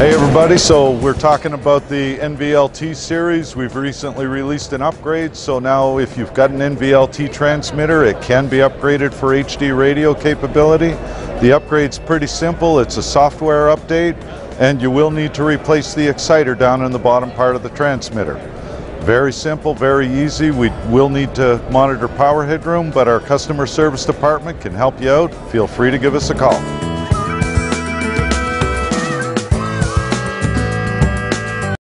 Hey everybody, so we're talking about the NVLT series. We've recently released an upgrade, so now if you've got an NVLT transmitter, it can be upgraded for HD radio capability. The upgrade's pretty simple. It's a software update, and you will need to replace the exciter down in the bottom part of the transmitter. Very simple, very easy. We will need to monitor power headroom, but our customer service department can help you out. Feel free to give us a call.